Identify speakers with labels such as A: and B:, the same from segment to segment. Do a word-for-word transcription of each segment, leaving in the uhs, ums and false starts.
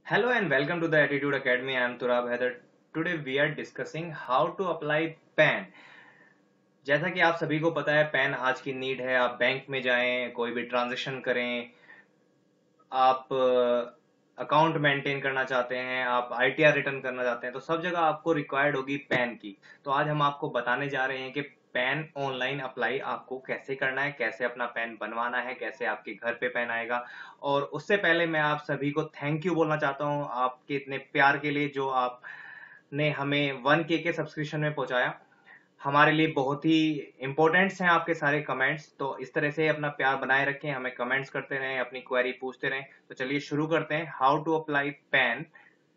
A: Hello and welcome to the Attitude Academy. I am Turab Haider. Today we are discussing how to apply PAN. जैसा कि आप सभी को पता है, पैन आज की नीड है। आप बैंक में जाएं, कोई भी ट्रांजेक्शन करें, आप अकाउंट मेंटेन करना चाहते हैं, आप आईटीआर रिटर्न करना चाहते हैं, तो सब जगह आपको रिक्वायर्ड होगी पैन की। तो आज हम आपको बताने जा रहे हैं कि पैन ऑनलाइन अप्लाई आपको कैसे करना है, कैसे अपना पैन बनवाना है, कैसे आपके घर पे पैन आएगा। और उससे पहले मैं आप सभी को थैंक यू बोलना चाहता हूँ आपके इतने प्यार के लिए, जो आपने हमें वन के के सब्सक्रिप्शन में पहुंचाया। हमारे लिए बहुत ही इंपॉर्टेंट्स हैं आपके सारे कमेंट्स। तो इस तरह से अपना प्यार बनाए रखें, हमें कमेंट्स करते रहें, अपनी क्वेरी पूछते रहें। तो चलिए शुरू करते हैं, हाउ टू अप्लाई पैन।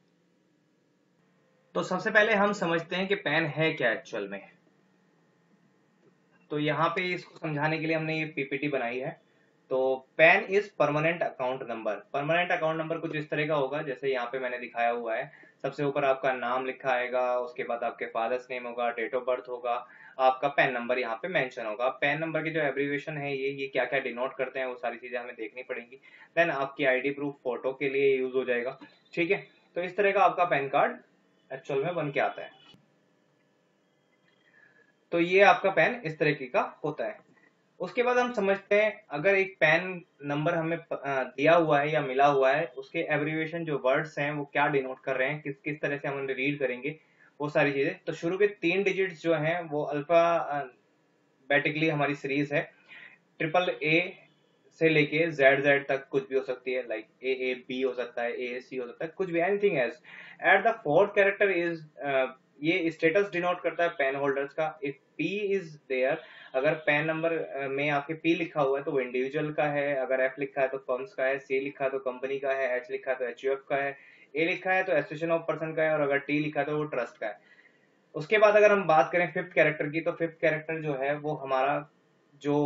A: तो सबसे पहले हम समझते हैं कि पैन है क्या एक्चुअल में। तो यहाँ पे इसको समझाने के लिए हमने ये पीपीटी बनाई है। तो PAN is permanent account number. Permanent account number कुछ इस तरह का होगा जैसे यहाँ पे मैंने दिखाया हुआ है। सबसे ऊपर आपका नाम लिखा आएगा, उसके बाद आपके फादर्स नेम होगा, डेट ऑफ बर्थ होगा, आपका पैन नंबर यहाँ पे मेंशन होगा। पैन नंबर की जो एब्रीविएशन है, ये ये क्या क्या डिनोट करते हैं, वो सारी चीजें हमें देखनी पड़ेंगी। देन आपकी आईडी प्रूफ फोटो के लिए यूज हो जाएगा। ठीक है, तो इस तरह का आपका पैन कार्ड एक्चुअल में बन के आता है। तो ये आपका पैन इस तरीके का होता है। उसके बाद हम समझते हैं, अगर एक पैन नंबर हमें दिया हुआ है या मिला हुआ है, उसके एब्रीविएशन जो वर्ड्स हैं वो क्या डिनोट कर रहे हैं, किस किस तरह से हम उन्हें रीड करेंगे, वो सारी चीजें। तो शुरू के तीन डिजिट्स जो हैं वो अल्फा बेटिकली हमारी सीरीज है। ट्रिपल ए से लेके जेड जेड तक कुछ भी हो सकती है, लाइक ए ए बी हो सकता है, ए ए सी हो सकता है, कुछ भी, anything else. At the fourth character is, ये स्टेटस डिनोट करता है पेन होल्डर्स का। इफ पी इज देयर, अगर पैन नंबर में आपके पी लिखा हुआ है तो वो इंडिविजुअल का है, अगर एफ लिखा है तो फर्म्स का है, सी लिखा है तो कंपनी का है, एच लिखा है तो एच यू एफ का है, ए लिखा है तो एसोसिएशन ऑफ पर्सन का है, और अगर टी लिखा है तो वो ट्रस्ट का है। उसके बाद अगर हम बात करें फिफ्थ कैरेक्टर की, तो फिफ्थ कैरेक्टर जो है वो हमारा जो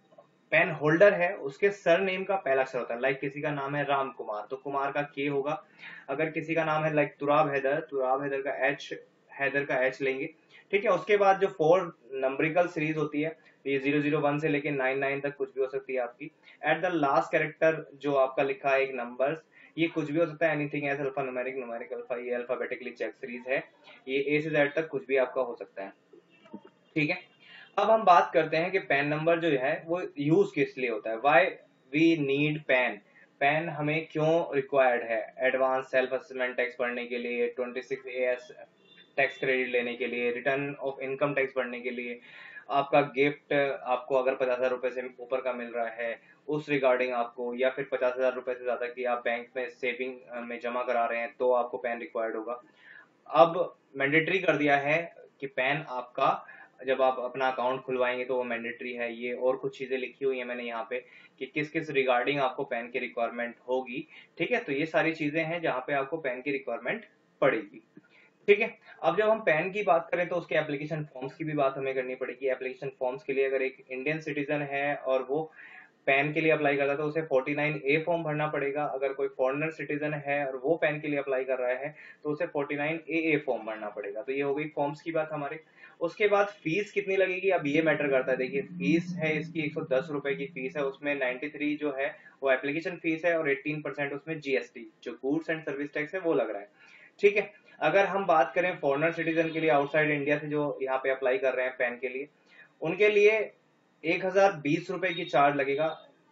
A: पेन होल्डर है उसके सर नेम का पहला अक्षर होता है। लाइक किसी का नाम है राम कुमार, तो कुमार का के होगा। अगर किसी का नाम है लाइक तुराब हैदर, तुराब हैदर का एच, हैदर का एच लेंगे। ठीक है, उसके बाद जो फोर नंबरिकल सीरीज होती है, ये जीरो जीरो वन से लेके नाइन नाइन तक कुछ भी हो सकती है आपकी। एट द लास्ट कैरेक्टर जो आपका लिखा है एक नंबर, ये कुछ भी हो सकता है, anything as alpha numeric, numeric alpha, ये अल्फाबेटिकली चेक सीरीज है। ये ए से जेड तक कुछ भी आपका हो सकता है। ठीक है, अब हम बात करते हैं कि पैन नंबर जो है वो यूज किस लिए होता है। Why we need PAN. PAN हमें क्यों रिक्वायर्ड है? एडवांस सेल्फ असेसमेंट टैक्स भरने के लिए, twenty six A S tax credit लेने के लिए, रिटर्न ऑफ इनकम टैक्स भरने के लिए, आपका गिफ्ट आपको अगर पचास हजार रुपए से ऊपर का मिल रहा है उस रिगार्डिंग आपको, या फिर पचास हजार रुपए से ज्यादा की आप बैंक में सेविंग में जमा करा रहे हैं तो आपको पैन रिक्वायर्ड होगा। अब मैंडेटरी कर दिया है कि पैन आपका जब आप अपना अकाउंट खुलवाएंगे तो वो मैंडेटरी है। ये और कुछ चीजें लिखी हुई है मैंने यहाँ पे कि किस किस रिगार्डिंग आपको पैन की रिक्वायरमेंट होगी। ठीक है, तो ये सारी चीजें हैं जहाँ पे आपको पैन की रिक्वायरमेंट पड़ेगी। ठीक है, अब जब हम पैन की बात करें तो उसके एप्लीकेशन फॉर्म्स की भी बात हमें करनी पड़ेगी। एप्लीकेशन फॉर्म्स के लिए अगर एक इंडियन सिटीजन है और वो पैन के लिए अप्लाई करता है तो उसे फोर्टी नाइन ए फॉर्म भरना पड़ेगा। अगर कोई फॉरेनर सिटीजन है और वो पैन के लिए अप्लाई कर रहा है तो उसे forty nine A A form भरना पड़ेगा। तो ये हो गई फॉर्म्स की बात हमारे। उसके बाद फीस कितनी लगेगी, अब ये मैटर करता है। देखिए, फीस है इसकी एक सौ दस रुपए की फीस है, उसमें नाइन्टी थ्री जो है वो एप्लीकेशन फीस है और एटीन परसेंट उसमें जीएसटी जो गुड्स एंड सर्विस टैक्स है वो लग रहा है। ठीक है, अगर हम बात करें फॉरेनर सिटीजन के लिए आउटसाइड इंडिया से जो यहाँ पे अप्लाई कर रहे हैं पैन के लिए, उनके लिए एक हजार बीस रुपए की चार्ज लगेगा,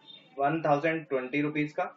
A: वन थाउजेंड ट्वेंटी रुपीज का।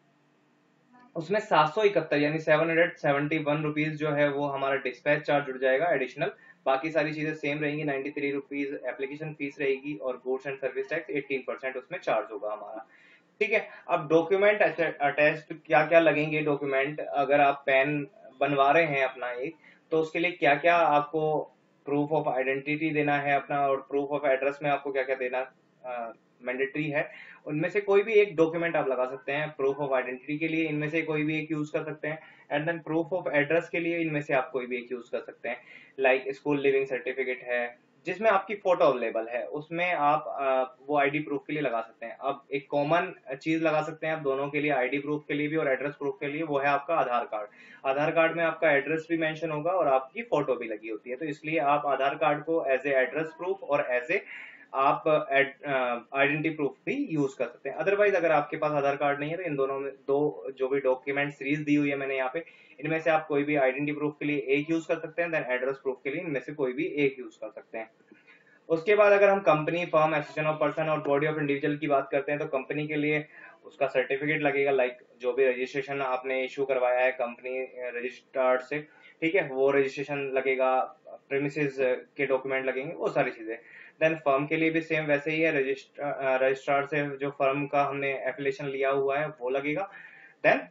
A: उसमें सात सौ इकहत्तर यानी seven hundred seventy one rupees जो है वो हमारा डिस्पैच चार्ज जुड़ जाएगा एडिशनल। बाकी सारी चीजें सेम रहेंगी, ninety three rupees application fees रहेगी और goods and service tax eighteen percent उसमें चार्ज होगा हमारा। ठीक है, अब डॉक्यूमेंट अटैच्ड क्या क्या लगेंगे। डॉक्यूमेंट अगर आप पैन बनवा रहे हैं अपना एक, तो उसके लिए क्या क्या आपको प्रूफ ऑफ आइडेंटिटी देना है अपना, और प्रूफ ऑफ एड्रेस में आपको क्या क्या देना मैंडेटरी है। उनमें से कोई भी एक डॉक्यूमेंट आप लगा सकते हैं। प्रूफ ऑफ आइडेंटिटी के लिए इनमें से कोई भी एक यूज कर सकते हैं, and then proof of address के लिए इनमें से आप कोई भी एक यूज कर सकते हैं। लाइक स्कूल लिविंग सर्टिफिकेट है जिसमें आपकी फोटो अवेलेबल है, उसमें आप आ, वो आईडी प्रूफ के लिए लगा सकते हैं। अब एक कॉमन चीज लगा सकते हैं आप दोनों के लिए, आईडी प्रूफ के लिए भी और एड्रेस प्रूफ के लिए, वो है आपका आधार कार्ड। आधार कार्ड में आपका एड्रेस भी मेंशन होगा और आपकी फोटो भी लगी होती है, तो इसलिए आप आधार कार्ड को एज ए एड्रेस प्रूफ और एज ए आप आइडेंटिटी प्रूफ भी यूज कर सकते हैं। अदरवाइज अगर आपके पास आधार कार्ड नहीं है तो इन दोनों में दो जो भी डॉक्यूमेंट सीरीज दी हुई है मैंने यहाँ पे, इनमें से आप कोई भी आइडेंटिटी प्रूफ के लिए एक यूज कर सकते हैं, देन एड्रेस प्रूफ के लिए इनमें से कोई भी एक यूज कर सकते हैं। उसके बाद अगर हम company, firm, association of person और बॉडी ऑफ इंडिविजुअल की बात करते हैं तो कंपनी के लिए उसका सर्टिफिकेट लगेगा, लाइक जो भी रजिस्ट्रेशन आपने इशू करवाया है कंपनी रजिस्टर्ड से, ठीक है, वो रजिस्ट्रेशन लगेगा, प्रेमिसेस के डॉक्यूमेंट लगेंगे, वो सारी चीजें। देन फर्म के लिए भी सेम वैसे ही है, रजिस्टर रजिस्ट्रार से जो फर्म का हमने एफिलिएशन लिया हुआ है वो लगेगा। देन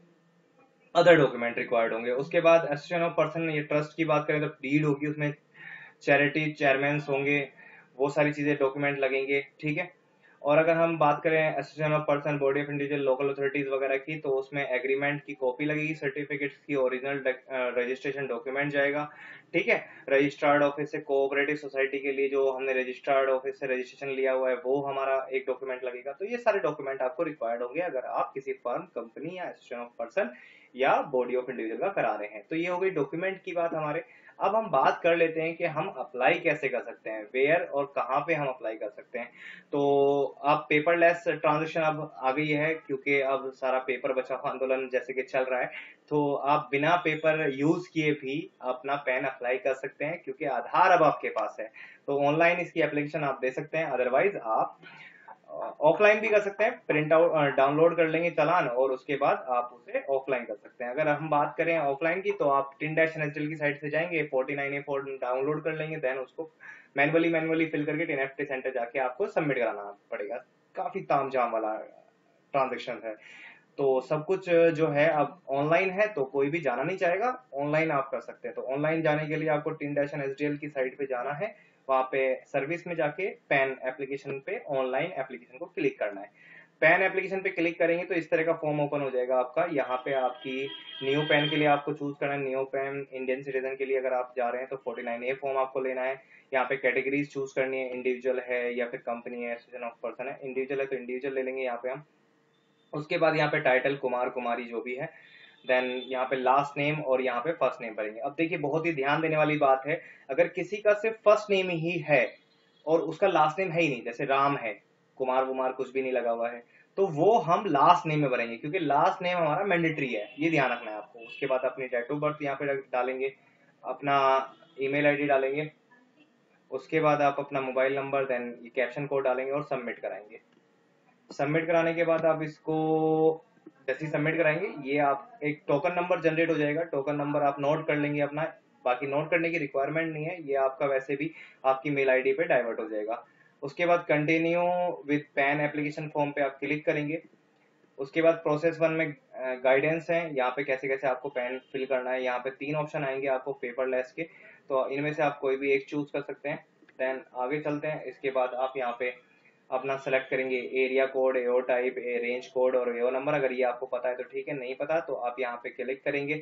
A: अदर डॉक्यूमेंट रिक्वायर्ड होंगे। उसके बाद एसोसिएशन ऑफ पर्सन, ये ट्रस्ट की बात करें तो डीड होगी, उसमें चैरिटी चेयरमैन होंगे, वो सारी चीजें डॉक्यूमेंट लगेंगे, ठीक है। और अगर हम बात करें association of person, body of individual, local authorities वगैरह की, तो उसमें एग्रीमेंट की कॉपी लगेगी, सर्टिफिकेट्स की ओरिजिनल रजिस्ट्रेशन डॉक्यूमेंट जाएगा, ठीक है। रजिस्टर्ड ऑफिस से कोऑपरेटिव सोसाइटी के लिए जो हमने रजिस्टर्ड ऑफिस से रजिस्ट्रेशन लिया हुआ है वो हमारा एक डॉक्यूमेंट लगेगा। तो ये सारे डॉक्यूमेंट आपको रिक्वायर्ड होंगे अगर आप किसी फर्म, कंपनी या एसोसिएशन ऑफ पर्सन या बॉडी ऑफ इंडिविजुअल का करा रहे हैं। तो ये हो गई डॉक्यूमेंट की बात हमारे। अब हम बात कर लेते हैं कि हम अप्लाई कैसे कर सकते हैं, वेयर और कहाँ पे हम अप्लाई कर सकते हैं। तो अब पेपरलेस ट्रांजेक्शन अब आ गई है, क्योंकि अब सारा पेपर बचाओ आंदोलन जैसे कि चल रहा है, तो आप बिना पेपर यूज किए भी अपना पैन अप्लाई कर सकते हैं, क्योंकि आधार अब आपके पास है। तो ऑनलाइन इसकी एप्लीकेशन आप दे सकते हैं, अदरवाइज आप ऑफलाइन भी कर सकते हैं, प्रिंट आउट डाउनलोड कर लेंगे चालान और उसके बाद आप उसे ऑफलाइन कर सकते हैं। अगर हम बात करें ऑफलाइन की तो आप टिन डैश एनएसडीएल की साइट से जाएंगे, forty nine A four download कर लेंगे, देन उसको मैनुअली मैनुअली फिल करके टिन एफ टी सेंटर जाके आपको सबमिट कराना पड़ेगा। काफी तामझाम वाला ट्रांजेक्शन है। तो सब कुछ जो है अब ऑनलाइन है, तो कोई भी जाना नहीं चाहेगा, ऑनलाइन आप कर सकते हैं। तो ऑनलाइन जाने के लिए आपको टिन डैश एनएसडीएल की साइट पे जाना है, वहां पे सर्विस में जाके पैन एप्लीकेशन पे ऑनलाइन एप्लीकेशन को क्लिक करना है। पैन एप्लीकेशन पे क्लिक करेंगे तो इस तरह का फॉर्म ओपन हो जाएगा आपका। यहाँ पे आपकी न्यू पैन के लिए आपको चूज करना है, न्यू पैन इंडियन सिटीजन के लिए अगर आप जा रहे हैं तो फोर्टी नाइन ए फॉर्म आपको लेना है। यहाँ पे कैटेगरीज चूज करनी है, इंडिविजुअल है या फिर कंपनी है, एसोसिएशन ऑफ पर्सन है। इंडिविजुअल है तो इंडिविजुअल ले लेंगे यहाँ पे हम। उसके बाद यहाँ पे टाइटल कुमार कुमारी जो भी है, देन यहाँ पे लास्ट नेम और यहाँ पे फर्स्ट नेम भरेंगे। अब देखिए बहुत ही ध्यान देने वाली बात है, अगर किसी का सिर्फ फर्स्ट नेम ही है और उसका लास्ट नेम है ही नहीं, जैसे राम है, कुमार कुमार कुछ भी नहीं लगा हुआ है, तो वो हम लास्ट नेम में भरेंगे, क्योंकि लास्ट नेम हमारा मैंडेटरी है, ये ध्यान रखना है आपको। उसके बाद अपनी डेट ऑफ बर्थ यहाँ पे डालेंगे, अपना ईमेल आईडी डालेंगे, उसके बाद आप अपना mobile number, then caption code डालेंगे और सबमिट कराएंगे। सबमिट कराने के बाद आप इसको जैसे ही सबमिट कराएंगे, ये आप एक टोकन नंबर जनरेट हो जाएगा, टोकन नंबर आप नोट कर लेंगे अपना। बाकी नोट करने की रिक्वायरमेंट नहीं है, ये आपका वैसे भी आपकी मेल आईडी पे डाइवर्ट हो जाएगा। उसके बाद continue with PAN application form पे आप क्लिक करेंगे। उसके बाद प्रोसेस वन में गाइडेंस है, यहाँ पे कैसे कैसे आपको पैन फिल करना है। यहाँ पे तीन ऑप्शन आएंगे आपको पेपरलेस के, तो इनमें से आप कोई भी एक चूज कर सकते हैं। देन आगे चलते हैं। इसके बाद आप यहाँ पे अपना सेलेक्ट करेंगे area code, AO type, A range code और एओ नंबर। अगर ये आपको पता है तो ठीक है, नहीं पता तो आप यहाँ पे क्लिक करेंगे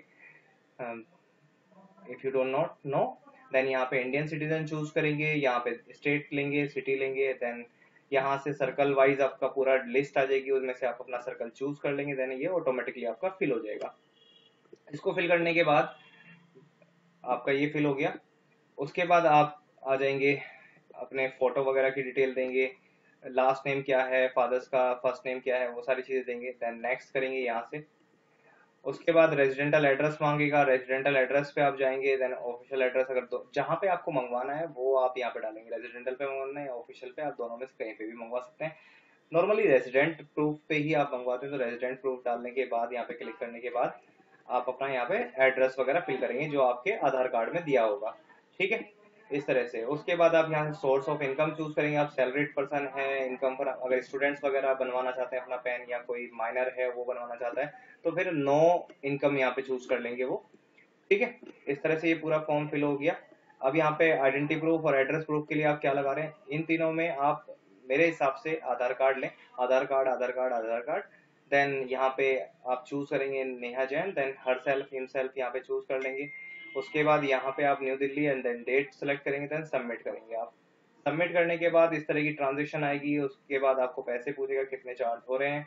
A: if you don't not know. Then यहाँ पे इंडियन सिटीजन चूज करेंगे, यहाँ पे स्टेट लेंगे, सिटी लेंगे, देन यहाँ से सर्कल वाइज आपका पूरा लिस्ट आ जाएगी, उसमें से आप अपना सर्कल चूज कर लेंगे, देन ये ऑटोमेटिकली आपका फिल हो जाएगा। इसको फिल करने के बाद आपका ये फिल हो गया। उसके बाद आप आ जाएंगे, अपने फोटो वगैरह की डिटेल देंगे, लास्ट नेम क्या है, फादर्स का फर्स्ट नेम क्या है, वो सारी चीजें देंगे। देन नेक्स्ट करेंगे यहाँ से। उसके बाद रेजिडेंटल एड्रेस मांगेगा, रेजिडेंटल एड्रेस पे आप जाएंगे। देन ऑफिशियल एड्रेस, अगर तो जहाँ पे आपको मंगवाना है वो आप यहाँ पे डालेंगे, रेजिडेंटल पे मंगवाना है या ऑफिशियल पे, आप दोनों में से कहीं पे भी मंगवा सकते हैं। नॉर्मली रेजिडेंट प्रूफ पे ही आप मंगवाते हैं, तो रेजिडेंट प्रूफ डालने के बाद यहाँ पे क्लिक करने के बाद आप अपना यहाँ पे एड्रेस वगैरह फिल करेंगे जो आपके आधार कार्ड में दिया होगा, ठीक है, इस तरह से। उसके बाद आप यहाँ से सोर्स ऑफ इनकम चूज करेंगे, आप सैलरीड पर्सन है, इनकम पर अगर स्टूडेंट्स वगैरह बनवाना चाहते हैं अपना पैन, या कोई माइनर है वो बनवाना चाहता है तो फिर नो इनकम यहाँ पे चूज कर लेंगे वो, ठीक है। इस तरह से ये पूरा फॉर्म फिल हो गया। अब यहाँ पे आइडेंटिटी प्रूफ और एड्रेस प्रूफ के लिए आप क्या लगा रहे हैं, इन तीनों में आप मेरे हिसाब से आधार कार्ड लें, Aadhaar card Aadhaar card Aadhaar card. Then यहाँ पे आप चूज करेंगे Neha Jain, then herself himself यहाँ पे चूज कर लेंगे। उसके बाद यहाँ पे आप New Delhi and then date select करेंगे, देन सबमिट करेंगे। आप सबमिट करने के बाद इस तरह की ट्रांजेक्शन आएगी। उसके बाद आपको पैसे पूछेगा कितने चार्ज हो रहे हैं,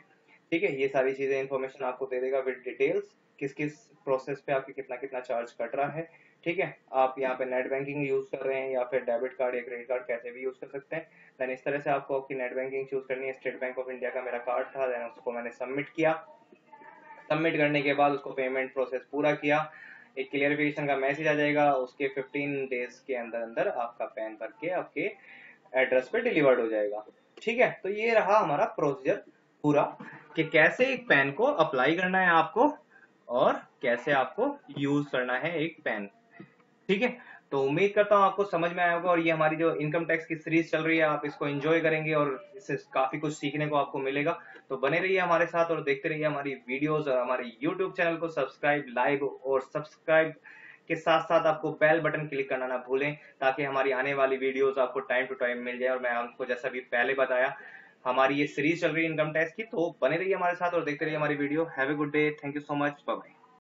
A: ठीक है, ये सारी चीजें इन्फॉर्मेशन आपको दे देगा विद डिटेल्स, किस किस प्रोसेस पे आपके कितना कितना चार्ज कट रहा है। ठीक है, आप यहाँ पे नेट बैंकिंग यूज कर रहे हैं या फिर डेबिट कार्ड या क्रेडिट कार्ड कैसे भी यूज कर सकते हैं। देन इस तरह से आपको आपकी नेट बैंकिंग चूज करनी है। स्टेट बैंक ऑफ इंडिया का मेरा कार्ड था, देन उसको मैंने सबमिट किया। सबमिट करने के बाद उसको पेमेंट प्रोसेस पूरा किया, एक क्लियरिफिकेशन का मैसेज आ जाएगा, उसके फिफ्टीन डेज के अंदर अंदर आपका पैन भर के आपके एड्रेस पे डिलीवर्ड हो जाएगा। ठीक है, तो ये रहा हमारा प्रोसीजर पूरा कि कैसे एक पैन को अप्लाई करना है आपको और कैसे आपको यूज करना है एक पैन। ठीक है, तो उम्मीद करता हूँ आपको समझ में आया होगा, और ये हमारी जो इनकम टैक्स की सीरीज चल रही है आप इसको एंजॉय करेंगे और इससे काफी कुछ सीखने को आपको मिलेगा। तो बने रहिए हमारे साथ और देखते रहिए हमारी वीडियोस, और हमारे यूट्यूब चैनल को सब्सक्राइब, लाइक और सब्सक्राइब के साथ साथ आपको बेल बटन क्लिक करना ना भूलें, ताकि हमारी आने वाली वीडियोस आपको टाइम टू टाइम मिल जाए। और मैं आपको जैसा भी पहले बताया, हमारी ये सीरीज चल रही है इनकम टैक्स की, तो बने रहिए हमारे साथ और देखते रहिए हमारी video. Have a good day, thank you so much, bye bye.